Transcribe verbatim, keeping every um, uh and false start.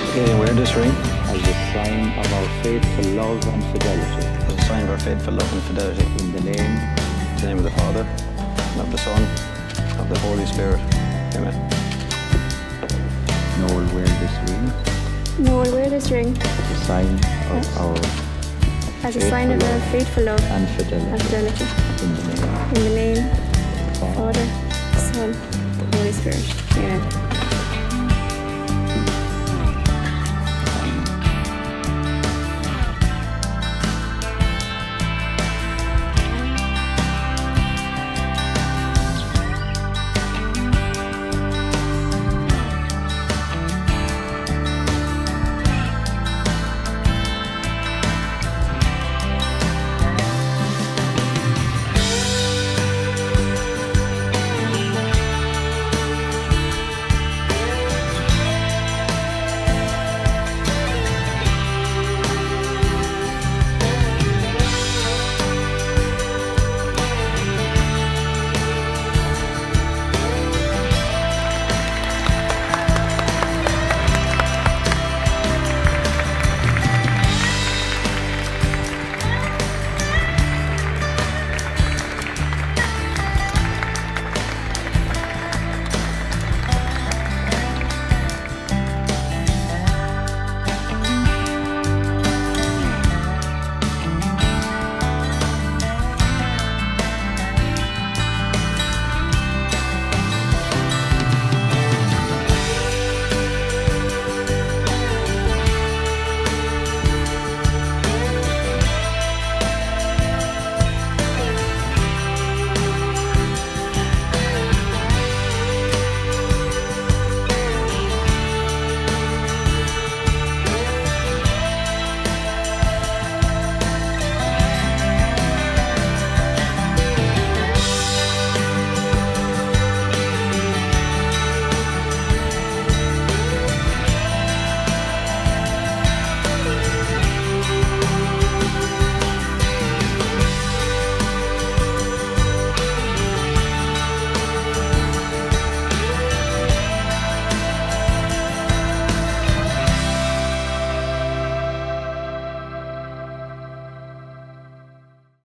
Okay, wear this ring as a sign of our faithful love and fidelity. as a sign of our faithful love and fidelity. In the name In the name of the Father, and of the Son, and of the Holy Spirit. Amen. Noel wear this ring Noel, wear this ring as a sign of our as a sign of our faithful love and and fidelity. fidelity. In the name In the name of the of the Father, Father, Son, and Holy Spirit. Amen.